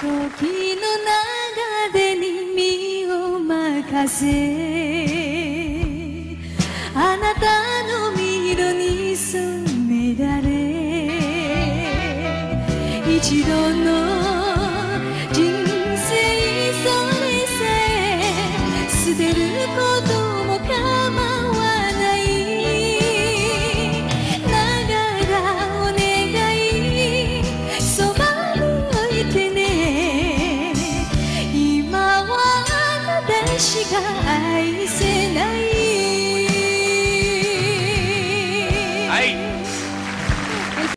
時の流れに身を任せ、あなたの色に染められ、一度の人生それさえ捨てることも構わない。ながらお願い、そばに置いてね。今はあなたしか愛せ